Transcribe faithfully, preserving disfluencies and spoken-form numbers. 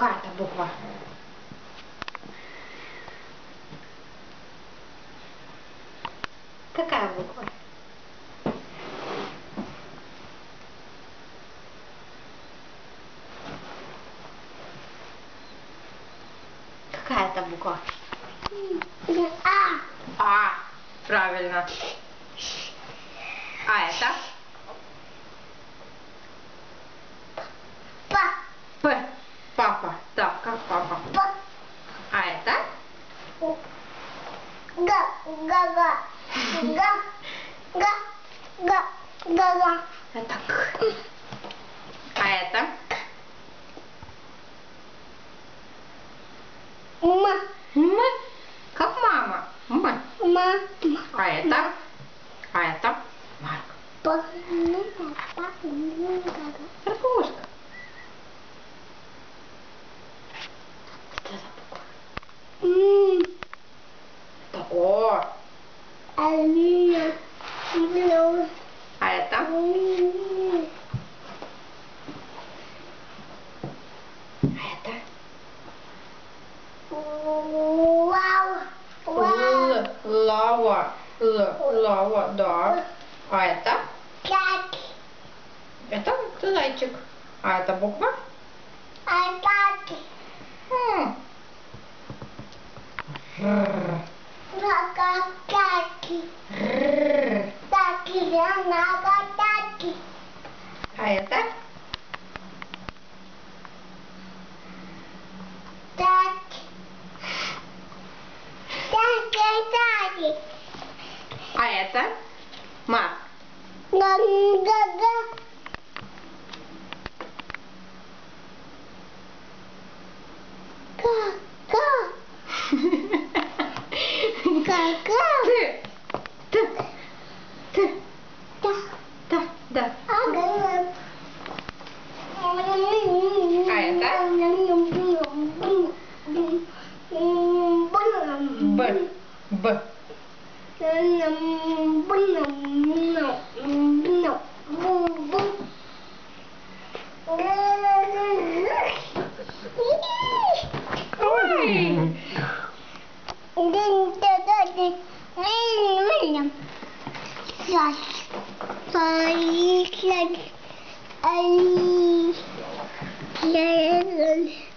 Какая это буква? Какая буква? Какая это буква? А. А. Правильно. А это? Па. П. Папа. Да, как папа. Па. А это? Га. Га-га. Га. Га. Га. Га-га. Это К. А это? Ма. М. Как мама. М. Ма. А это? А это? Марк. Па. Арбушка. Что за буква? М. Это О. Алина. Блю. А это? М. А это? Вау. Л. Лава. Л. Лава, да. А это? Как. Это зайчик. А это буква? А как. М. Р. Какаки. Р. Таки. Нагатаки. А это? Так. Так. А это? Марк. Га-га-га. Ка-ка. Ка-ка. Ты. Ты. Ты. Да. Да. Да. Ага. А это? Б. Б. Ой. Ай, ай, ай, ай.